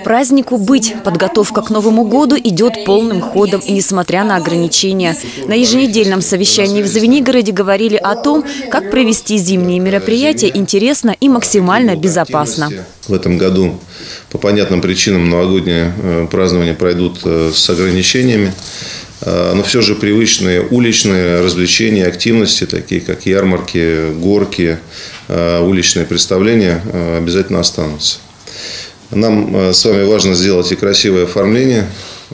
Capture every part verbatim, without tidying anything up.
Празднику быть. Подготовка к Новому году идет полным ходом, несмотря на ограничения. На еженедельном совещании в Звенигороде говорили о том, как провести зимние мероприятия интересно и максимально безопасно. В этом году по понятным причинам новогодние празднования пройдут с ограничениями. Но все же привычные уличные развлечения, активности, такие как ярмарки, горки, уличные представления, обязательно останутся. Нам с вами важно сделать и красивое оформление,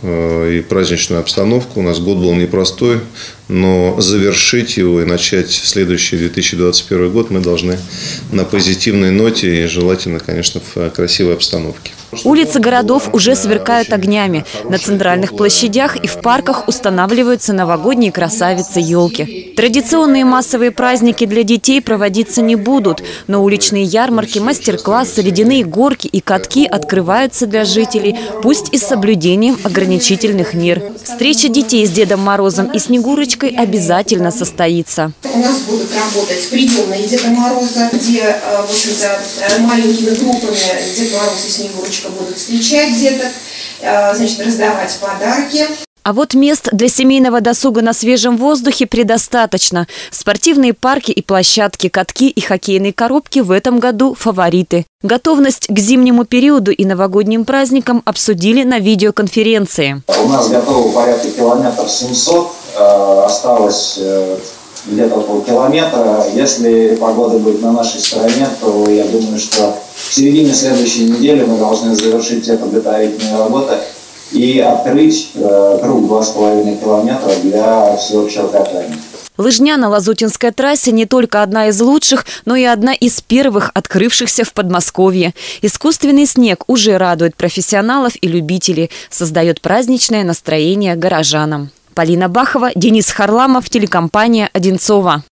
и праздничную обстановку. У нас год был непростой, но завершить его и начать следующий две тысячи двадцать первый год мы должны на позитивной ноте и желательно, конечно, в красивой обстановке. Улицы городов уже сверкают огнями. На центральных площадях и в парках устанавливаются новогодние красавицы-елки. Традиционные массовые праздники для детей проводиться не будут, но уличные ярмарки, мастер-классы, ледяные горки и катки открываются для жителей, пусть и с соблюдением ограничительных мер. Встреча детей с Дедом Морозом и Снегурочкой обязательно состоится. У нас будут работать приемные Деда Мороза, где, в общем-то, маленькими группами Дед Мороз и Снегурочка будут встречать деток, значит, раздавать подарки. А вот мест для семейного досуга на свежем воздухе предостаточно. Спортивные парки и площадки, катки и хоккейные коробки в этом году фавориты. Готовность к зимнему периоду и новогодним праздникам обсудили на видеоконференции. У нас готово порядка километров семьсот, осталось где-то около километра. Если погода будет на нашей стороне, то я думаю, что в середине следующей недели мы должны завершить все подготовительные работы и открыть э, круг два с половиной километра для всеобщего катания. Лыжня на Лазутинской трассе не только одна из лучших, но и одна из первых открывшихся в Подмосковье. Искусственный снег уже радует профессионалов и любителей, создает праздничное настроение горожанам. Полина Бахова, Денис Харламов, телекомпания «Одинцово».